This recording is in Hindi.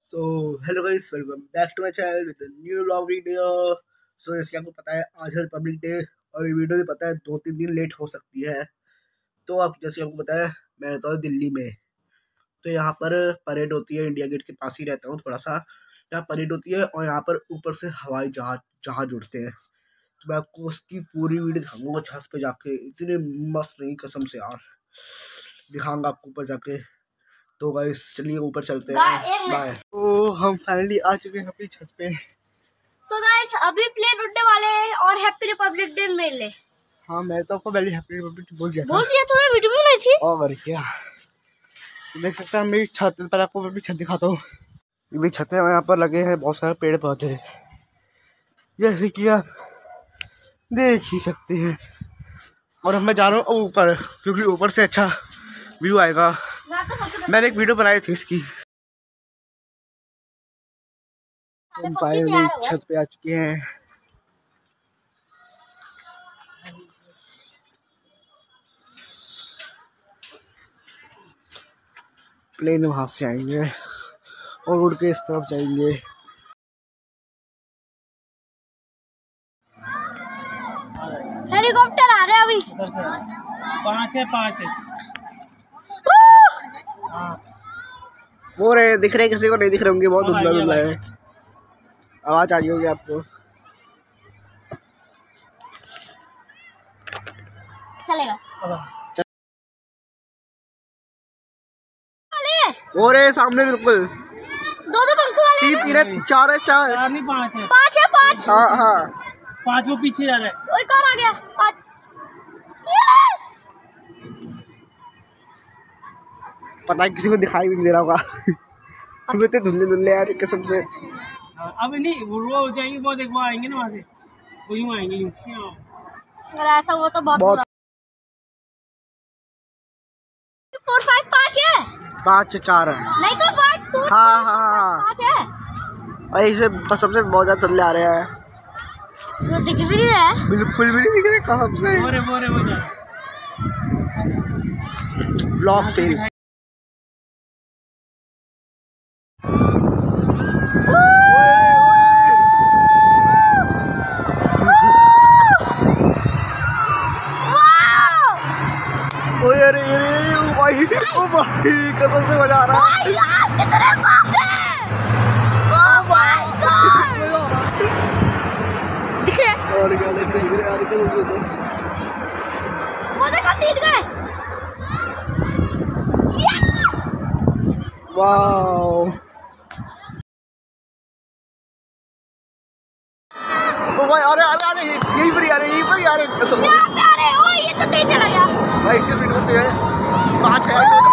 So hello guys, welcome back to my channel with new vlog video. So जैसे आपको पता है आज है रिपब्लिक डे और ये वीडियो भी पता है 2-3 दिन लेट हो सकती है। तो आप जैसे आपको पता है मैं रहता हूँ दिल्ली में, तो यहाँ पर परेड होती है। इंडिया गेट के पास ही रहता हूँ थोड़ा सा, यहाँ परेड होती है और यहाँ पर ऊपर से हवाई जहाज उड़ते हैं। तो मैं आपको उसकी पूरी वीडियो दिखाऊंगा छत पे जाके, इतने मस्त नहीं कसम से यार, दिखाऊंगा आपको ऊपर जाके। तो गाइस चलिए ऊपर चलते हैं। बाय। तो हम फाइनली आ चुके हैं अपनी छत पे। सो गाइस अभी प्लेन उड़ने वाले हैं और हैप्पी रिपब्लिक डे मेले। हाँ मैं तो आपको पहले हैप्पी रिपब्लिक डे बोल दिया थोड़ा वीडियो भी बनाई थी। और क्या देख सकते हैं मेरी छत पर, आपको अपनी छत दिखाता हूँ। ये भी छत है और यहाँ पर लगे हैं बहुत सारे पेड़ पौधे, जैसे कि आप देख ही सकते हैं। और अब मैं जा रहा हूँ ऊपर, क्योंकि ऊपर से अच्छा व्यू आएगा। मैंने एक वीडियो बनाई थी इसकी। हम फाइनली छत पे आ चुके हैं। प्लेन वहां से आएंगे और उड़ के इस तरफ जाएंगे। हेलीकॉप्टर आ रहे हैं अभी। 5 है। वो रहे दिख रहे, किसी को नहीं दिख रहे होंगे, बहुत धुंधला धुंधला है। आवाज आ रही होगी आपको। चलेगा वो रहे सामने बिल्कुल। दो पंखे वाले 3 4 है 4 नहीं 5 है। 5 है 5। हाँ हाँ 5 वो पीछे जा रहा है। एक और आ गया 5। यस पता है किसी को दिखाई भी नहीं दे रहा होगा। हम इतने धुंधले धुंधले यार कसम से। अब नहीं वो जाएंगे, वो देखो आएंगे ना वहाँ से, वो यूँ आएंगे यूँ। ऐसा वो तो बहुत 4 5 5 है। 5 से 4 है। नहीं तो 5 2 हाँ हाँ हाँ 5 है। भाई इसे कसम से बहुत ज्यादा धुंधले आ रहे हैं। वो दिख भी नहीं रहा है, बिल्कुल भी नहीं दिख रहे कसम से। वो जा ब्लॉक फेल। ओ भाई कसम से मजा आ रहा है। कितने पास है। ओह माय गॉड दिख रहा है। और क्या लेते दिख रहे यार कसम से। वो देखो 3 गए। वाओ ओ भाई अरे अरे अरे यहीं पर ही आ रहे कसम से। यहाँ पे आ रहे। ओए ये तो तेज चला गया भाई 21 मिनट होते हैं। 5 है